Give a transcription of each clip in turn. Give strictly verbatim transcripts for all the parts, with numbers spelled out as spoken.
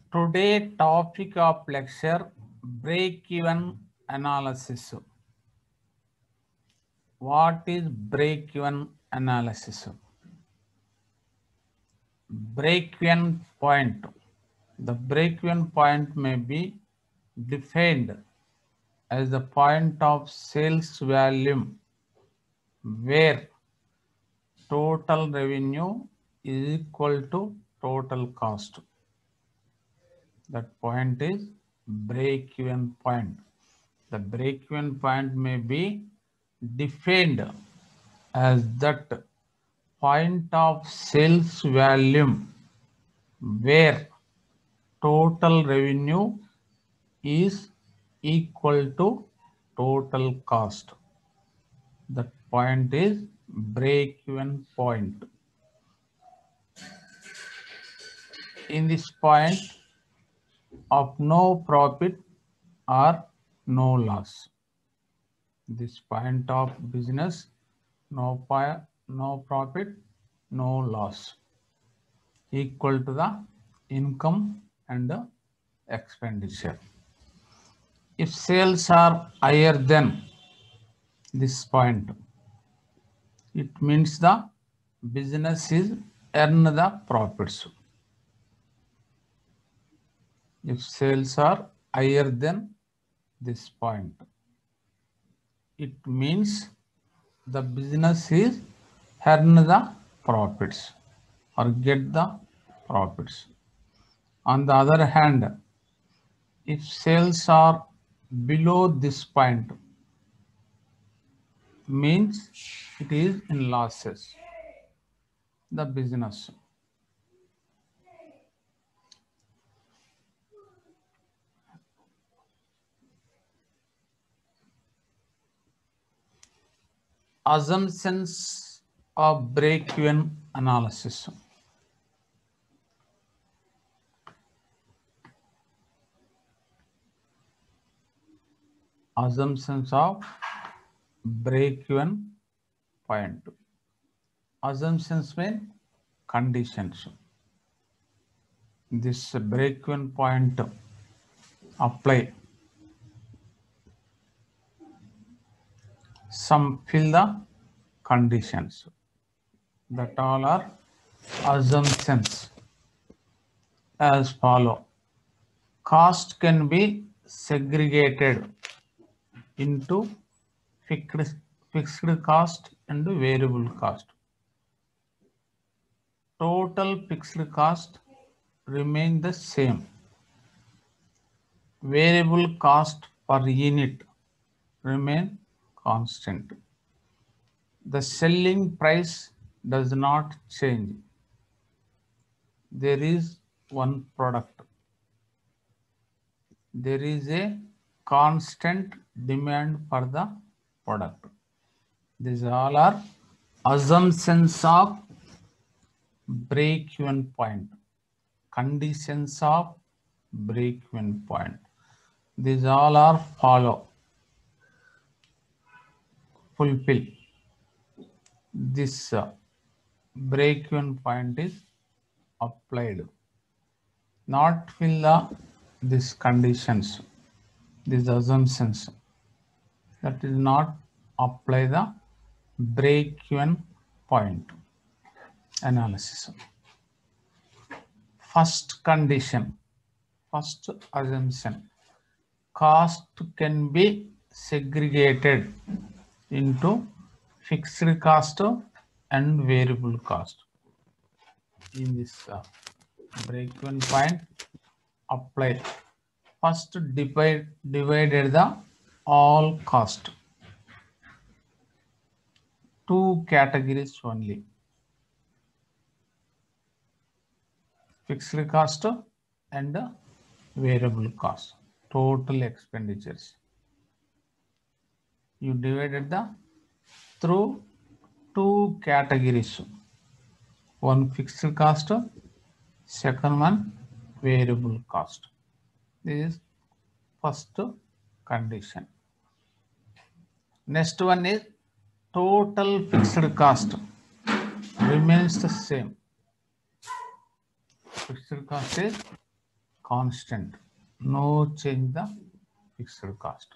Today topic of lecture, break-even analysis. What is break-even analysis? Break-even point. The break-even point may be defined as the point of sales volume where total revenue is equal to total cost. That point is break-even point. The break-even point may be defined as that point of sales volume where total revenue is equal to total cost. That point is break-even point. In this point of no profit or no loss. This point of business, no, no profit, no loss, equal to the income and the expenditure. If sales are higher than this point, it means the business is earn the profits. If sales are higher than this point, it means the business is earn the profits or get the profits. On the other hand, if sales are below this point, means it is in losses, the business. Assumptions of break-even analysis. Assumptions of break-even point. Assumptions mean conditions. This break-even point apply. Some fill the conditions. That all are assumptions as follow. Cost can be segregated into fixed, fixed cost and variable cost. Total fixed cost remain the same. Variable cost per unit remain constant. The selling price does not change. There is one product. There is a constant demand for the product. These all are assumptions of break-even point, conditions of break-even point. These all are follow, fulfill. This uh, break-even point is applied. Not fill the these conditions, these assumptions. That is not apply the break-even point analysis. First condition, first assumption, cost can be segregated into fixed cost and variable cost. In this uh, break-even point, apply. First divide divided the all cost. Two categories only. Fixed cost and variable cost, total expenditures. You divided the through two categories. One fixed cost, second one variable cost. This is first condition. Next one is total fixed cost remains the same. Fixed cost is constant, no change the fixed cost.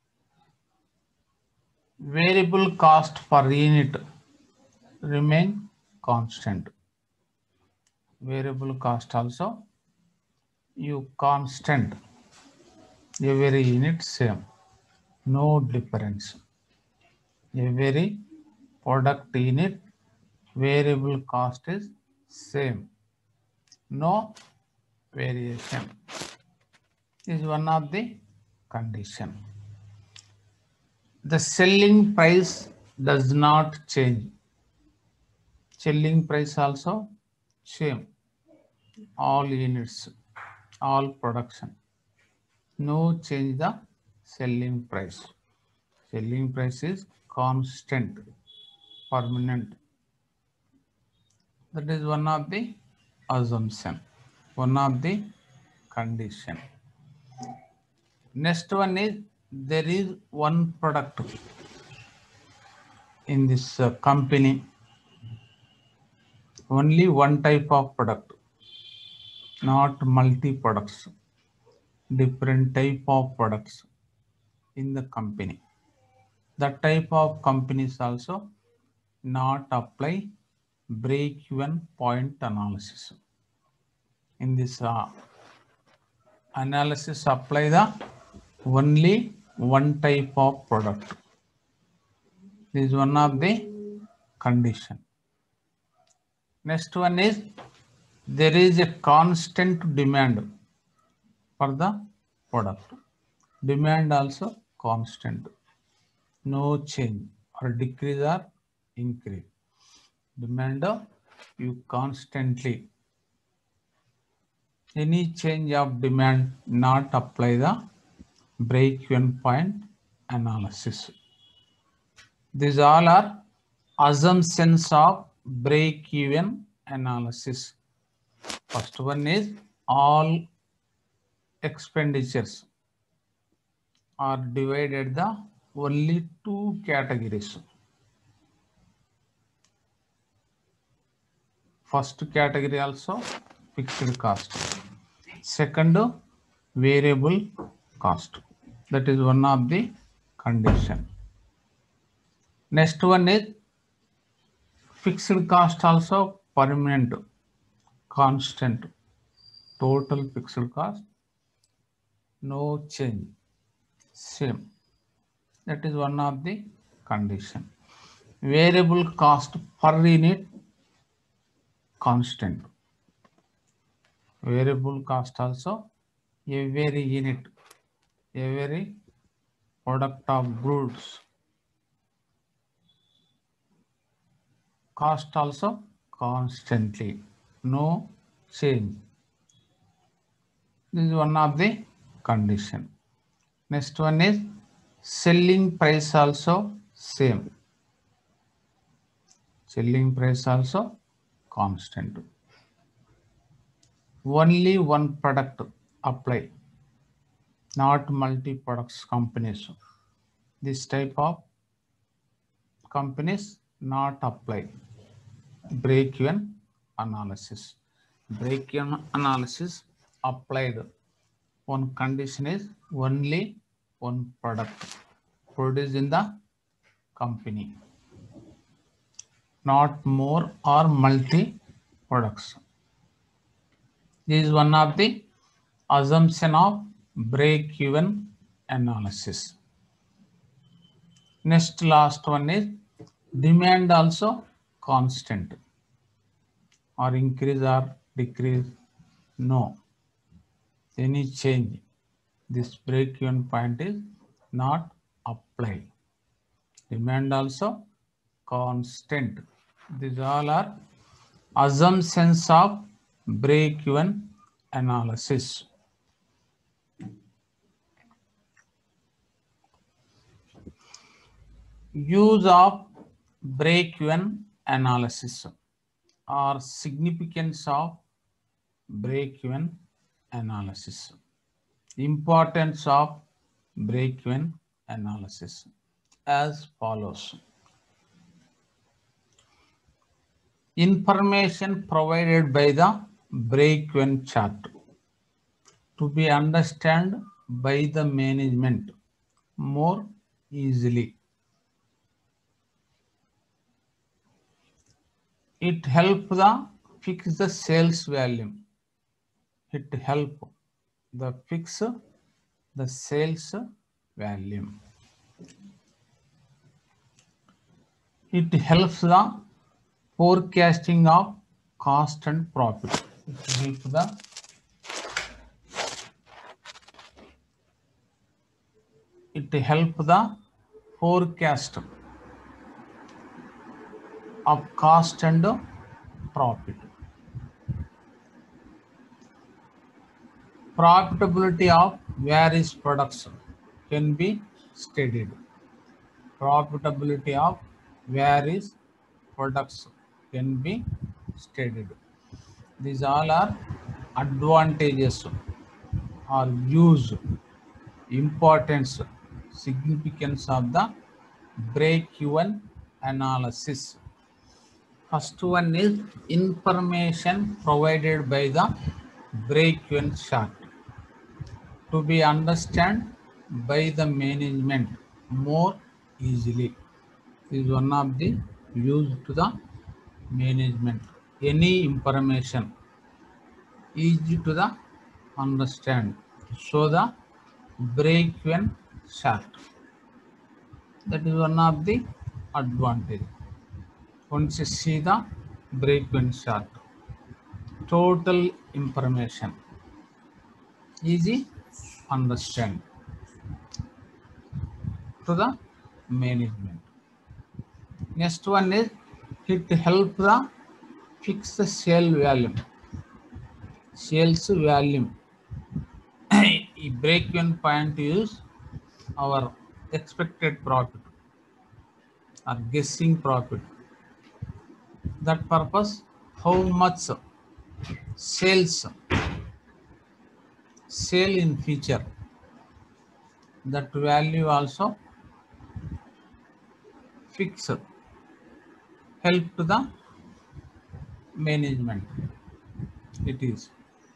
Variable cost per unit remain constant. Variable cost also you constant, every unit same, no difference. Every product unit variable cost is same, no variation. Is one of the condition. The selling price does not change. Selling price also same, all units, all production. No change the selling price. Selling price is constant, permanent. That is one of the assumption, one of the condition. Next one is there is one product in this uh, company, only one type of product, not multi products, different type of products in the company. That type of companies also not apply break-even point analysis. In this uh, analysis apply the only one type of product. This is one of the condition. Next one is there is a constant demand for the product. Demand also constant, no change or decrease or increase. Demand you constantly, any change of demand not apply the break-even point analysis. These all are assumptions of break-even analysis. First one is all expenditures are divided the only two categories. First category also fixed cost. Second, variable cost. That is one of the condition. Next one is fixed cost also permanent, constant, total fixed cost, no change, same. That is one of the condition. Variable cost per unit, constant. Variable cost also every unit, every product of goods. Cost also constantly, no change. This is one of the condition. Next one is selling price also same. Selling price also constant. Only one product apply, not multi products companies. This type of companies not apply break-even analysis. Break-even analysis applied. One condition is only one product produced in the company, not more or multi products. This is one of the assumption of break-even analysis. Next, last one is demand also constant or increase or decrease, no. Any change, this break-even point is not applied. Demand also constant. These all are assumptions of break-even analysis. Use of break-even analysis or significance of break-even analysis. Importance of break-even analysis as follows. Information provided by the break-even chart. to be understood by the management more easily. It help the fix the sales volume. It help the fix the sales volume. It helps the forecasting of cost and profit. It helps the it help the forecast of cost and profit. Profitability of various products can be studied. Profitability of various products can be studied. These all are advantages or use, importance, significance of the break-even analysis. First one is information provided by the break-even chart to be understood by the management more easily. This is one of the use to the management. Any information easy to the understand. So the break-even chart. That is one of the advantage. Once you see the break-even chart, total information easy understand to the management. Next one is it help the fix the sale volume. Sales volume. Break-even point is our expected profit or guessing profit. That purpose, how much sales sale in future, that value also fix, help to the management. It is.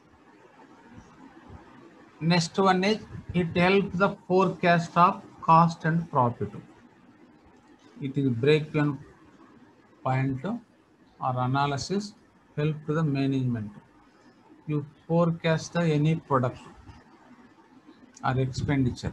Next one is it helps the forecast of cost and profit. It is break-even point or analysis, help to the management. You forecast the any product or expenditure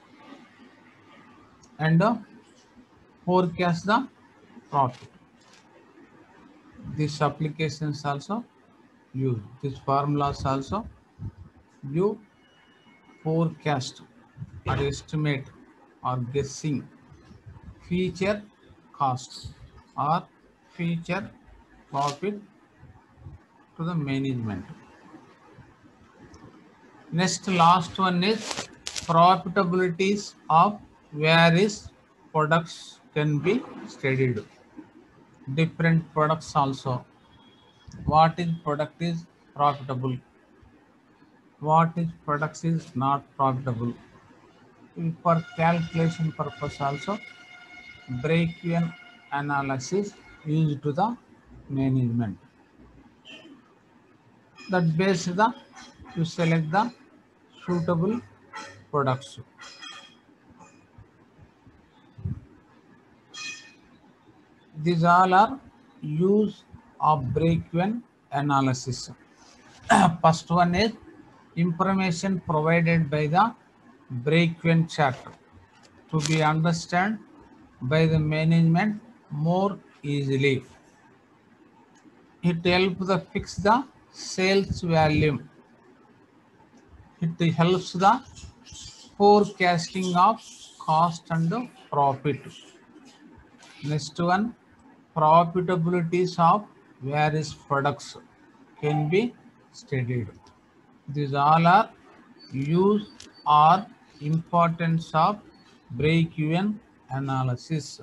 and uh, forecast the profit. These applications also use, these formulas also you forecast or estimate or guessing future cost or future profit to the management. Next, last one is profitabilities of various products can be studied. Different products also. What is product is profitable? What is product is not profitable? For calculation purpose also, break-even analysis used to the management. That based the you select the suitable products. These all are use of break-even analysis. First one is information provided by the break-even chart to be understood by the management more easily. It helps the fix the sales volume. It helps the forecasting of cost and profit. Next one, profitabilities of various products can be studied. These all are use or importance of break-even analysis.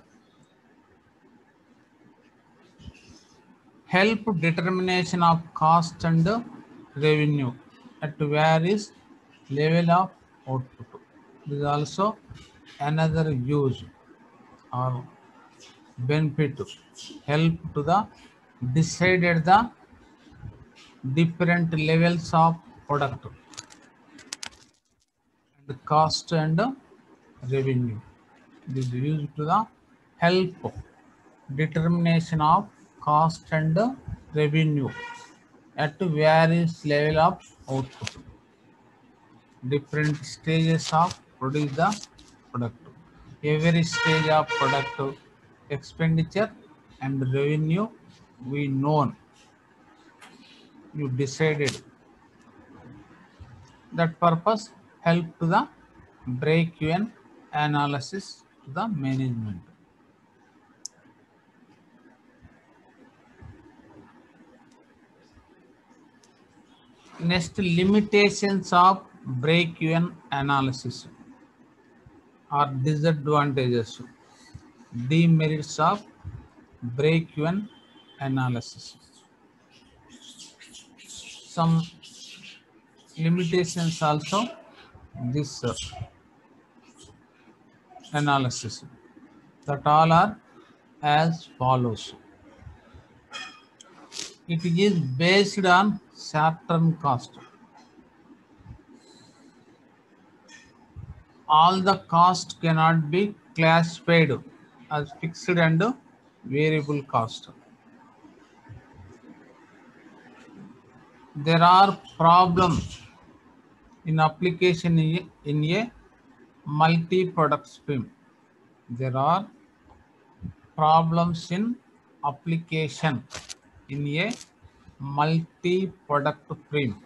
Help determination of cost and revenue at various level of output. This is also another use or benefit, help to the decided the different levels of product. the cost and revenue. It is used to the help determination of cost and revenue at various level of output. Different stages of produce the product. Every stage of product expenditure and revenue we known. You decided that purpose help to the break-even analysis to the management. Next, limitations of break-even analysis or disadvantages, demerits of break-even analysis. Some limitations also this uh, analysis, that all are as follows. It is based on short-term cost. All the cost cannot be classified as fixed and variable cost. There are problems in application in a multi-product stream. There are problems in application in a multi-product stream.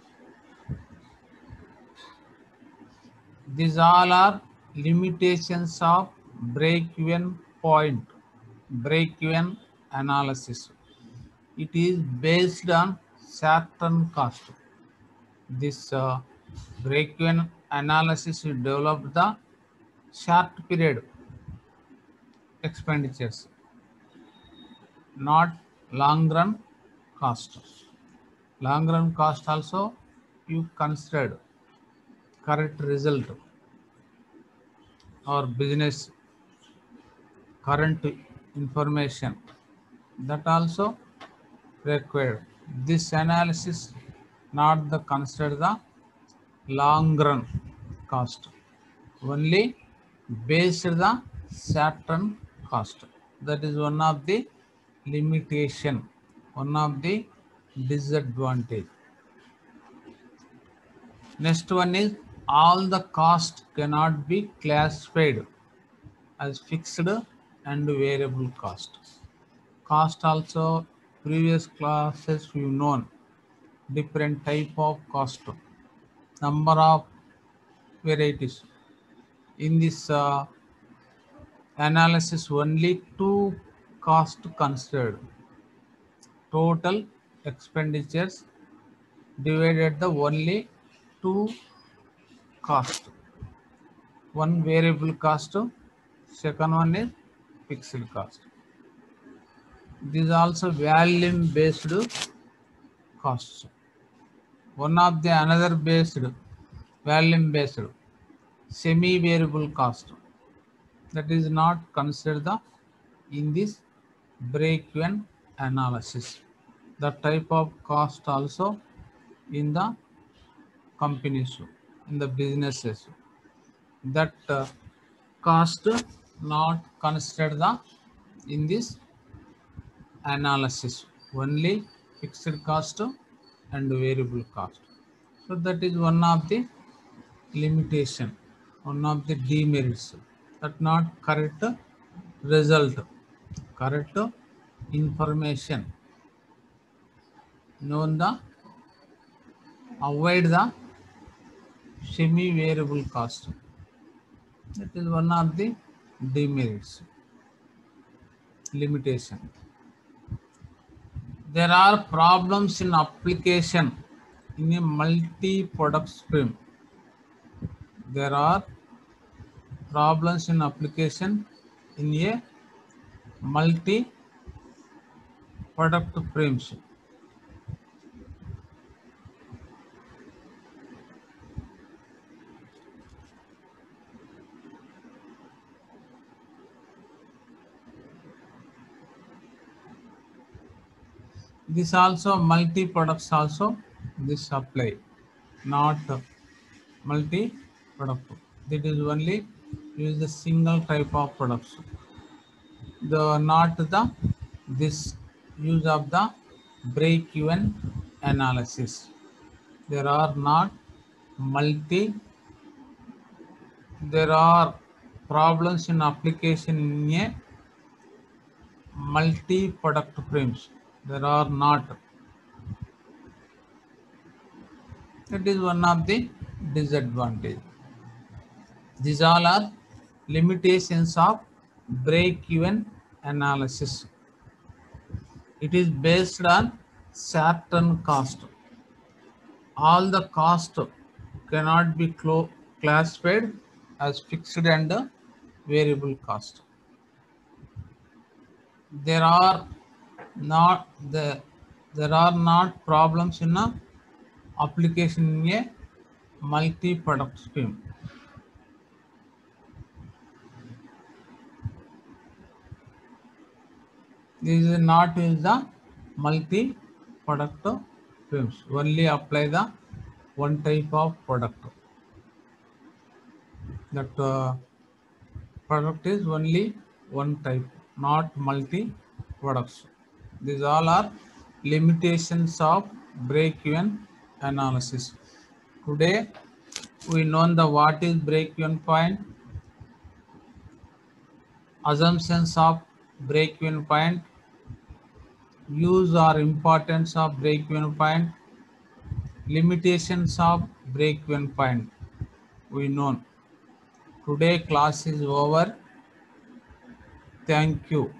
These all are limitations of break-even point, break-even analysis. It is based on certain cost. This uh, break-even analysis will develop the short period expenditures, not long run cost. Long run cost also you considered correct result or business current information, that also required. This analysis not the consider the long run cost, only based the certain cost. That is one of the limitation, one of the disadvantage. Next one is all the cost cannot be classified as fixed and variable cost. Cost also previous classes we known different type of cost, number of varieties. In this uh, analysis only two cost considered, total expenditures divided the only two cost, one variable cost, second one is fixed cost. This is also volume based costs. One of the another based volume based semi variable cost, that is not considered the in this break-even analysis. The type of cost also in the companies, in the businesses, that uh, cost not considered the in this analysis, only fixed cost and variable cost. So that is one of the limitation, one of the demerits, that not correct result, correct information, known the avoid the semi variable cost. That is one of the demerits, limitation. There are problems in application in a multi-product stream. There are problems in application in a multi-product streams. This also multi products also this apply, not multi product. That is only use the single type of products. The not the this use of the break-even analysis. There are not multi. There are problems in application in a multi-product frames. There are not. That is one of the disadvantage. These all are limitations of break-even analysis. It is based on certain cost. All the cost cannot be clo- classified as fixed and variable cost. There are not the there are not problems in a application in a multi-product scheme. This is not use the multi-product films. Only apply the one type of product. That uh, product is only one type, not multi products. These all are limitations of break-even analysis. Today we know the what is break-even point, assumptions of break-even point, use or importance of break-even point, limitations of break-even point. We know. Today class is over. Thank you.